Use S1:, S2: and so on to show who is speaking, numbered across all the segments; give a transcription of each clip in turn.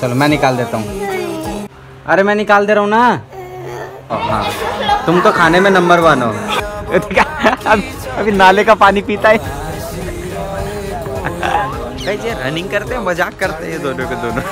S1: चलो मैं निकाल देता हूँ। अरे मैं निकाल दे रहा हूँ ना। हाँ तुम तो खाने में नंबर 1 हो। अभी नाले का पानी पीता है। ये रनिंग करते हैं, मजाक करते हैं दोनों के दोनों।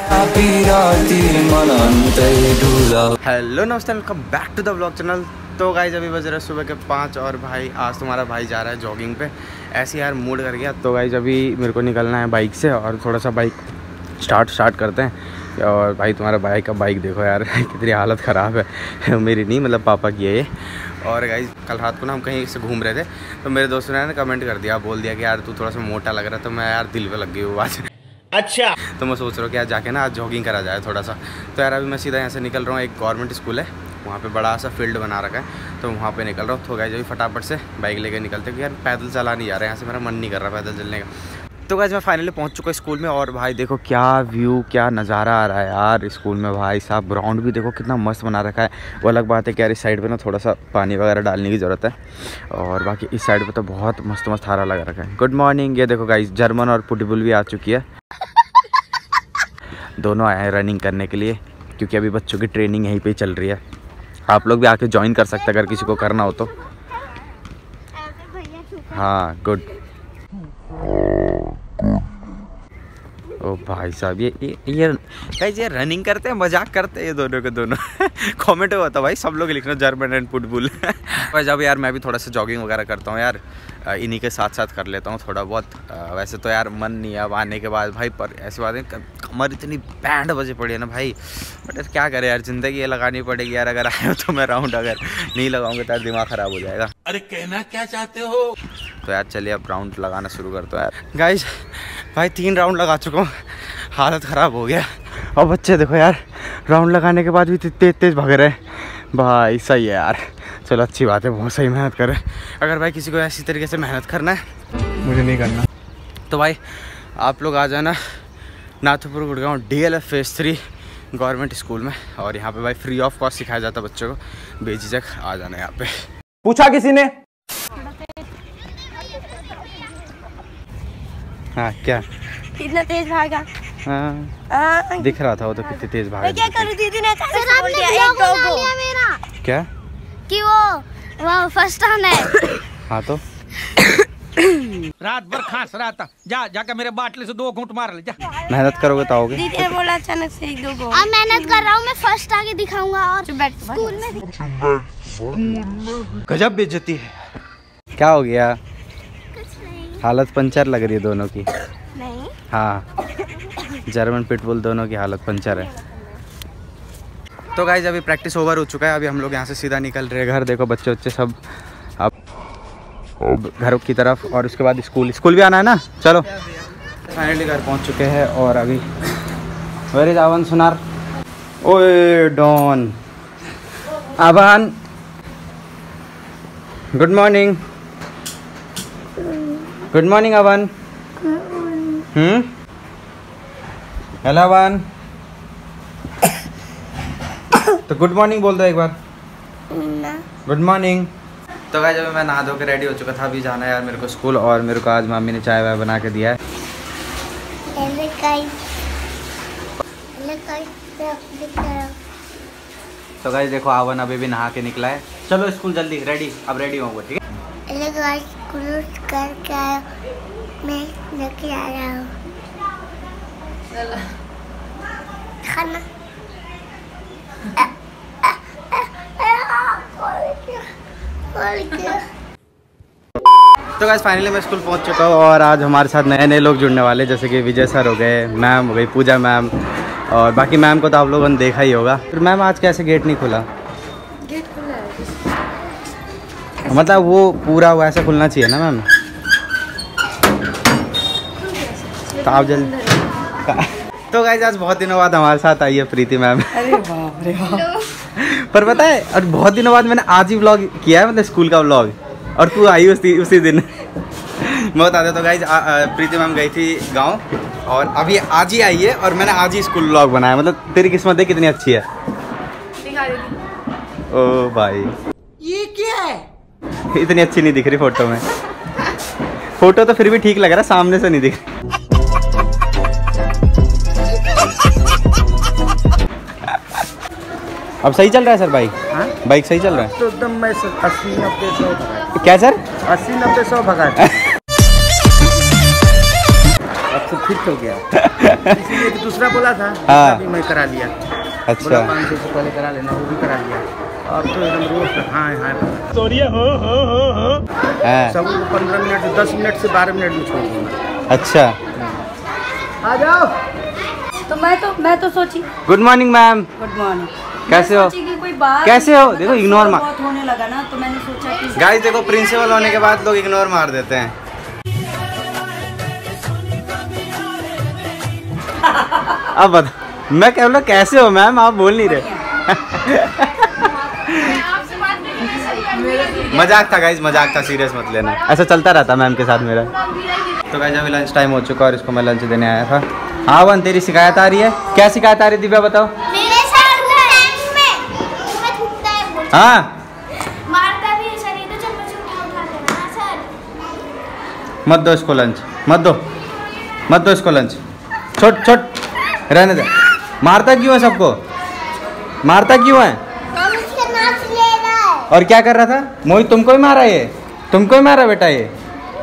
S1: हेलो नमस्ते, welcome back to the vlog channel. तो गाइस अभी बज रहे सुबह के 5 और भाई आज तुम्हारा भाई जा रहा है जॉगिंग पे। ऐसे यार मूड कर गया। तो गाइस अभी मेरे को निकलना है बाइक से और थोड़ा सा बाइक स्टार्ट करते हैं। और भाई तुम्हारा भाई का बाइक देखो यार कितनी हालत ख़राब है। मेरी नहीं, मतलब पापा की है ये। और गाइस कल रात को ना हम कहीं से घूम रहे थे तो मेरे दोस्तों ने कमेंट कर दिया, बोल दिया कि यार तू थोड़ा सा मोटा लग रहा है। तो मैं यार दिल पे लग गई वो बात। अच्छा तो मैं सोच रहा हूँ कि आज जाके ना आज जॉगिंग करा जाए थोड़ा सा। तो यार अभी मैं सीधा यहाँ से निकल रहा हूँ। एक गवर्नमेंट स्कूल है, वहाँ पे बड़ा सा फील्ड बना रखा है, तो वहाँ पे निकल रहा हूँ। तो गाइस अभी फटाफट से बाइक लेके निकलते हैं। यार पैदल चला नहीं जा रहा है, यहाँ से मेरा मन नहीं कर रहा पैदल चलने का। तो गाइस मैं फाइनली पहुंच चुका स्कूल में। और भाई देखो क्या व्यू, क्या नज़ारा आ रहा है यार स्कूल में। भाई साहब ग्राउंड भी देखो कितना मस्त बना रखा है। वो अलग बात है कि यार इस साइड पे ना थोड़ा सा पानी वगैरह डालने की ज़रूरत है। और बाकी इस साइड पे तो बहुत मस्त मस्त हरा लगा रखा है। Good morning. ये देखो गाइस जर्मन और पुटबुल भी आ चुकी है। दोनों आए हैं रनिंग करने के लिए, क्योंकि अभी बच्चों की ट्रेनिंग यहीं पर ही चल रही है। आप लोग भी आके ज्वाइन कर सकते हैं अगर किसी को करना हो तो। हाँ गुड। ओ भाई साहब ये रनिंग करते हैं, मजाक करते हैं ये दोनों के दोनों। कमेंट हुआ था भाई सब लोग लिखना जर्मन एंड पुटबुल। पर जब यार मैं भी थोड़ा सा जॉगिंग वगैरह करता हूँ यार, इन्हीं के साथ साथ कर लेता हूँ थोड़ा बहुत। वैसे तो यार मन नहीं है अब आने के बाद भाई, पर ऐसी बात है कमर इतनी बैंड बजे पड़ी है ना भाई। बट यार क्या करें यार, ज़िंदगी ये लगानी पड़ेगी यार। अगर आए हो तो मैं राउंड, अगर नहीं लगाऊंगा तो यार दिमाग ख़राब हो जाएगा।
S2: अरे कहना क्या चाहते हो?
S1: तो यार चलिए अब राउंड लगाना शुरू करते हो यार। गाइस भाई 3 राउंड लगा चुका हूँ, हालत ख़राब हो गया। और बच्चे देखो यार राउंड लगाने के बाद भी तेज़ भाग रहे हैं। भाई सही है यार, चलो अच्छी बात है, बहुत सही मेहनत कर रहे हैं। अगर भाई किसी को ऐसी तरीके से मेहनत करना है, मुझे नहीं करना, तो भाई आप लोग आ जाना Nathupur Gurgaon DLF phase 3 government school में। और यहाँ पे भाई फ्री ऑफ कॉस्ट सिखाया जाता है बच्चों को, बेझिझक आ जाना यहाँ पे।
S2: पूछा किसी ने?
S1: हाँ क्या
S3: इतना तेज भागा?
S1: हाँ दिख रहा था वो तो कितनी तेज भागा।
S3: क्या करूं, दीदी ने बोल दिया एक दो मेरा
S1: क्या
S3: कि वो फर्स्ट आना है।
S1: हाँ तो
S2: रात भर खांस रहा था, जाकर मेरे बाटले से 2 घूंट मार ले जा।
S1: मेहनत करोगे तो आओगे।
S3: दीदी ने बोला अचानक से 1-2 घूंट। अब मेहनत कर रहा हूँ मैं, फर्स्ट आके दिखाऊंगा। और स्कूल में
S1: गजब बेइज्जती है। क्या हो गया?
S3: कुछ नहीं।
S1: हालत पंचर लग रही है दोनों की।
S3: नहीं
S1: हाँ जर्मन पिटबुल दोनों की हालत पंचर है। तो गाइस अभी प्रैक्टिस ओवर हो चुका है। अभी हम लोग यहाँ से सीधा निकल रहे हैं घर। देखो बच्चे सब अब घर की तरफ, और उसके बाद स्कूल भी आना है ना। चलो फाइनली घर पहुँच चुके हैं। और अभी वेयर इज आवन सुनार? ओए डॉन Awan, good morning. Good morning Awan. Hello Awan, तो गुड मॉर्निंग बोल दो एक बार। Good morning. तो गाइस जब मैं नहा धो के रेडी हो चुका था, अभी जाना है यार मेरे को स्कूल। और मेरे को आज मम्मी ने चाय वाय बना के दिया है। तो गाइस देखो आवन अभी भी नहा के निकला है। चलो स्कूल जल्दी रेडी, अब रेडी होंगे ठीक है।
S3: करके आया, मैं लेके आ रहा हूँ खाना।
S1: तो गाइस फाइनली मैं स्कूल पहुंच चुका हूँ। और आज हमारे साथ नए लोग जुड़ने वाले, जैसे कि विजय सर हो गए, मैम हो गई, पूजा मैम, और बाकी मैम को तो आप लोगों ने देखा ही होगा। फिर मैम आज कैसे गेट नहीं खुला?
S3: गेट खुला है,
S1: मतलब वो पूरा वैसे खुलना चाहिए ना मैम। तो आप जल्दी। तो गाइस आज बहुत दिनों बाद हमारे साथ आई है प्रीति मैम।
S4: अरे बाप रे बाप।
S1: पर पता है और बहुत दिनों बाद मैंने आज ही व्लॉग किया है, मतलब स्कूल का व्लॉग, और तू आई उसी दिन। मैं बता देता हूँ गाइस, प्रीति मैम गई थी गांव और अभी आज ही आई है, और मैंने आज ही स्कूल व्लॉग बनाया। मतलब तेरी किस्मत है कितनी अच्छी है। ओ भाई
S4: ये क्या है?
S1: इतनी अच्छी नहीं दिख रही फोटो में। फोटो तो फिर भी ठीक लग रहा है, सामने से नहीं दिख रही। अब सही चल रहा है सर बाइक? बाइक सही चल रहा है
S2: तो एकदम मैं 80-90-100 भगा।
S1: क्या सर?
S2: 80-90-100 भगा। अब तो फिट हो गया। इसीलिए तो दूसरा बोला था।
S1: हाँ।
S2: अभी मैं करा लिया।
S1: अच्छा।
S2: बोला 500 से पहले करा लेना, वो भी करा लिया। अब तो एकदम रोज हाँ सब 15 मिनट 10 मिनट से 12 मिनट में छोड़ दूंगा।
S1: अच्छा।
S2: आ जाओ।
S4: तो मैं तो सोची।
S1: Good morning ma'am.
S4: Good morning.
S1: कैसे हो?
S4: कि कोई बात
S1: कैसे हो? देखो इग्नोर मार।
S4: बहुत होने लगा ना, तो मैंने सोचा कि
S1: गाइस देखो प्रिंसिपल होने के बाद लोग इग्नोर मार देते हैं। अब बता, मैं कह रहा कैसे हो मैम, आप बोल नहीं रहे। मजाक था गाइस, मजाक था, सीरियस मत लेना। ऐसा चलता रहता मैम के साथ मेरा। तो गाइस अभी लंच टाइम हो चुका और इसको मैं लंच देने आया था। हाँ वन, तेरी शिकायत आ रही है? क्या शिकायत आ रही है दिव्या, बताओ। हाँ
S3: मारता भी है सर, ये तो चम्मच उठा देना सर।
S1: मत दो इसको लंच, मत दो इसको लंच। छोट रहने दे। मारता क्यों है सबको? मारता क्यों है? और क्या कर रहा था? मोहित तुमको ही मारा ये? तुमको ही मारा बेटा ये?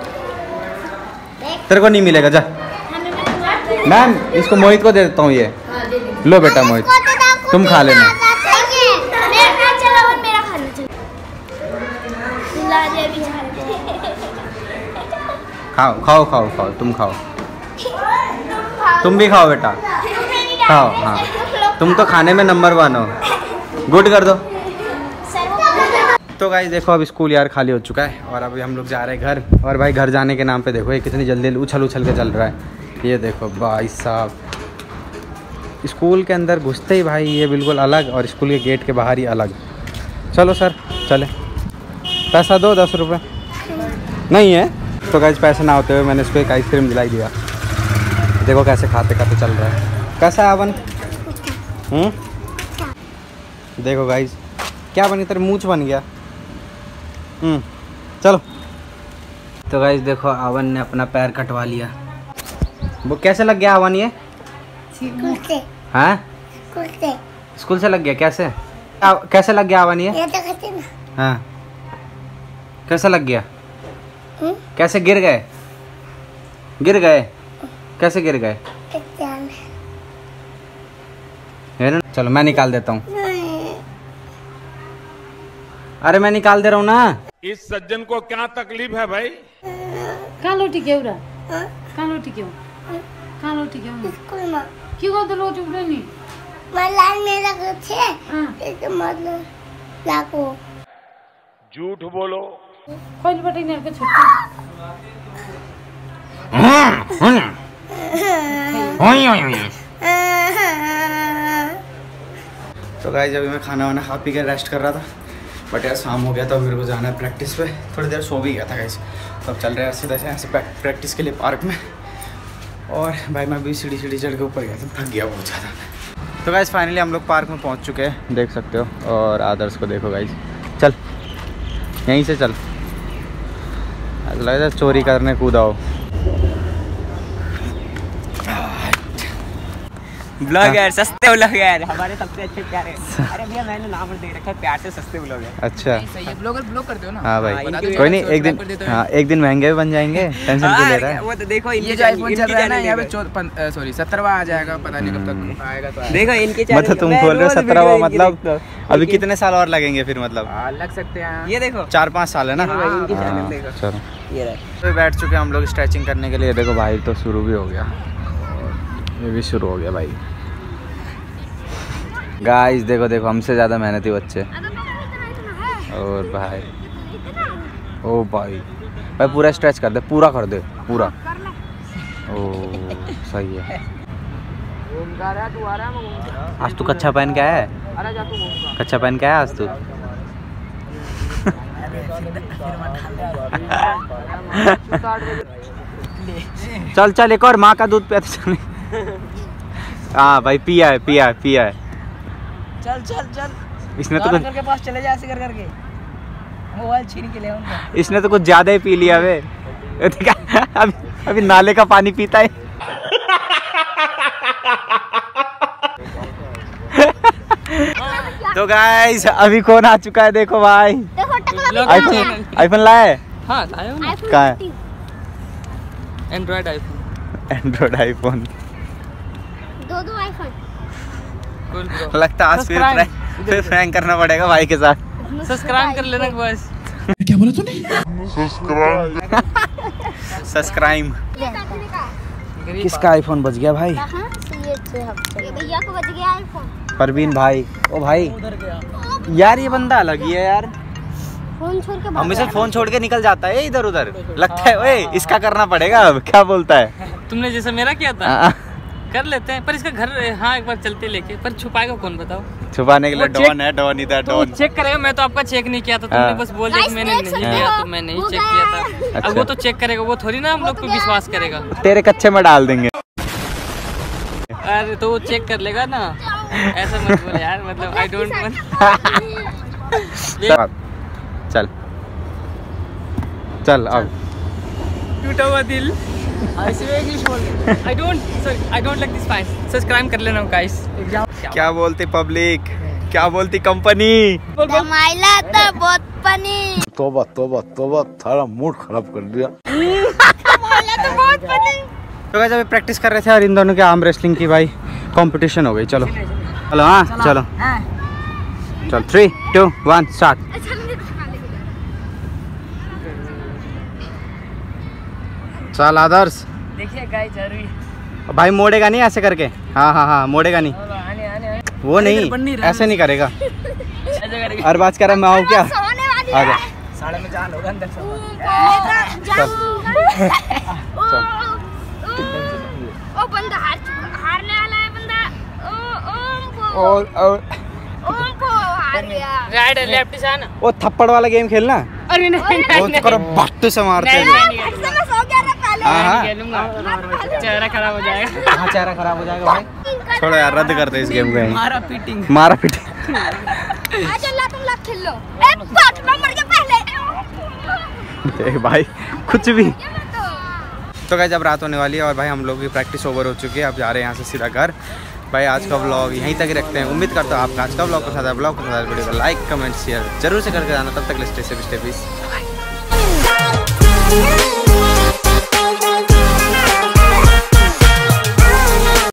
S1: तेरे को नहीं मिलेगा, जा। मैम इसको मोहित को दे देता हूँ ये। लो बेटा मोहित, तुम खा लेना। खाओ तुम खाओ, तुम भी खाओ बेटा, खाओ। हाँ तुम तो खाने में नंबर 1 हो। गुड कर दो। तो गाइस देखो अब स्कूल यार खाली हो चुका है और अभी हम लोग जा रहे हैं घर। और भाई घर जाने के नाम पे देखो ये कितनी जल्दी उछल के चल रहा है। ये देखो भाई साहब, स्कूल के अंदर घुसते ही भाई ये बिल्कुल अलग और स्कूल के गेट के बाहर ही अलग। चलो सर चले। पैसा दो, 10 रुपये नहीं है। तो गाइस पैसे ना होते हुए मैंने इसको एक आइसक्रीम दिलाई दिया। देखो कैसे खाते चल रहा है। कैसा है अवन? देखो गाइस क्या बनी, तेरे मूंछ बन गया। चलो। तो गाइस देखो अवन ने अपना पैर कटवा लिया। वो कैसे लग गया अवन ये? हाँ स्कूल से लग गया। कैसे लग गया अवन ये? हाँ कैसे लग गया? कैसे गिर गए? कैसे गिर गए? चलो मैं निकाल देता हूँ। अरे मैं निकाल दे रहा हूँ ना।
S5: इस सज्जन को क्या तकलीफ है भाई?
S6: कहाँ लोटी क्यों रहा? कहाँ लोटी क्यों?
S3: स्कूल में
S6: क्यों तो लोटी उड़े नहीं?
S3: मैं लाइन में लगे थे, तो मतलब लाको।
S5: झूठ बोलो।
S6: कोई बटे नहीं के छुट्टी।
S1: तो गाइस अभी मैं खाना वाना खा पी के रेस्ट कर रहा था, बट यार शाम हो गया था, मेरे को जाना है प्रैक्टिस पे। थोड़ी देर सो भी गया था गाइस। तो अब चल रहे हैं सीधा से यहाँ से प्रैक्टिस के लिए पार्क में। और भाई मैं भी सीढ़ी चढ़ के ऊपर गया था, थक गया बहुत ज़्यादा। तो गाइस फाइनली हम लोग पार्क में पहुँच चुके हैं, देख सकते हो। और आदर्श को देखो गाइस, चल यहीं से चल, लग रहा है चोरी करने कूदा हो।
S7: ब्लॉगर, सस्ते ब्लॉगर हमारे सबसे अच्छे प्यारे। अरे भैया मैंने नाम दे रखा है प्यार से सस्ते ब्लॉगर।
S1: अच्छा
S7: सही है, ब्लॉगर ब्लॉग कर दो ना।
S1: हाँ भाई कोई नहीं, एक दिन हाँ एक दिन महंगे भी बन जाएंगे, टेंशन क्यों ले रहा है?
S7: वो तो देखो
S8: ये जो आईफोन चल रहा है ना यहाँ पे 17वां आ जाएगा, पता नहीं कब तक आएगा। तो
S7: देखो इनके
S1: मतलब तुम बोल रहे हो 17वां, मतलब अभी कितने साल और लगेंगे फिर? मतलब
S8: लग सकते हैं।
S7: ये देखो
S1: 4-5 साल है ना। चलो तो बैठ चुके हम लोग स्ट्रेचिंग करने के लिए। देखो भाई तो शुरू भी हो गया, ये भी शुरू हो गया भाई। गाइस देखो हमसे ज़्यादा मेहनती बच्चे। और भाई ओ भाई पूरा स्ट्रेच कर दे, पूरा कर दे पूरा। ओ सही है। आज तू कच्छा पहन के आया है? कच्छा पहन के आया आज तू? चल एक और माँ का दूध पिया चल। हाँ भाई पिया है।
S7: चल
S1: इसने तो कुछ
S7: के पास चले जा, ऐसे करके मोबाइल छीन के ले उनका।
S1: इसने तो कुछ ज्यादा ही पी लिया वे। अभी नाले का पानी पीता है। तो गाइस अभी कौन आ चुका है देखो भाई। आईफोन लाया है?
S7: हाँ लाया हूँ।
S1: कहाँ है?
S7: Android iPhone.
S3: दो आईफोन।
S1: लगता है आज फिर प्रैंक करना पड़ेगा भाई के साथ।
S7: सब्सक्राइब कर लेना बस।
S1: सब्सक्राइब। किसका आईफोन बच गया भाई?
S3: भैया को बच गया आईफोन।
S1: परवीन भाई। ओ भाई यार ये बंदा अलग ही है यार।
S3: फोन छोड़ के
S1: हमेशा फोन छोड़ के निकल जाता है इधर उधर। लगता है ओए इसका करना पड़ेगा अब। क्या बोलता है?
S7: तुमने जैसा मेरा किया था कर लेते हैं, पर इसका घर हाँ एक बार चलते लेके, पर छुपाएगा कौन बताओ?
S1: छुपाने के लिए डॉन है, डॉन इधर डॉन।
S7: चेक करेगा। मैं तो आपका चेक नहीं किया था, तुमने बस बोल दिया कि मैंने नहीं किया, तो मैं नहीं चेक किया था। अब वो तो चेक करेगा, वो थोड़ी ना हम लोग को विश्वास करेगा।
S1: तेरे कच्चे में डाल देंगे।
S7: अरे तो वो चेक कर लेगा ना, ऐसा मत बोल यार, मतलब आई डोंट वांट।
S1: चल चल अब
S7: टूटा हुआ दिल। इंग्लिश बोल। I don't like this fight. Subscribe कर लेना गाइस।
S1: क्या बोलती पब्लिक, क्या बोलती कंपनी?
S3: कमाइला तो बहुत पनी।
S9: तोबा तोबा तोबा, थारा मूड खराब कर दिया।
S3: कमाइला तो बहुत पनी।
S1: तो गाइस अभी प्रैक्टिस कर रहे थे और इन दोनों के आर्म रेसलिंग की भाई कंपटीशन हो गई। चलो चलो हाँ चलो चल 3 2 1 स्टार्ट। चल आदर्श।
S7: देखिए गाइस जरूरी
S1: भाई मोड़ेगा नहीं ऐसे करके। हाँ हाँ हाँ मोड़ेगा नहीं। वो नहीं ऐसे नहीं करेगा। हर बात कह रहा मैं आऊँ क्या? आ जा।
S7: साढ़े में जान होगा अंदर से।
S3: ओ बंदा हारने वाला है बंदा।
S1: और
S3: ओम को हार गया।
S7: राइट लेफ्ट से आना।
S1: वो थप्पड़ वाला गेम खेलना।
S7: अरे नहीं
S1: वो करो बट्टू से मारते हैं। हाँ
S7: चेहरा खराब हो जाएगा।
S1: हाँ चेहरा खराब हो जाएगा भाई। छोड़ो यार रद्द करते इस गेम को।
S7: मारा पीटिंग।
S3: आजा ला तुम लोग खेल लो। ए पाठ नंबर के पहले।
S1: देख भाई कुछ भी। तो गाइस अब रात होने वाली है और भाई हम लोग की प्रैक्टिस ओवर हो चुकी है। अब जा रहे हैं यहाँ से सीधा घर। भाई आज का व्लॉग यहीं तक रखते हैं। उम्मीद करता हूँ आपका आज का व्लॉग पसंद आया। व्लॉग पसंद आया वीडियो को लाइक कमेंट शेयर जरूर से करके जाना। तब तक स्टे सेफ स्टे पीस।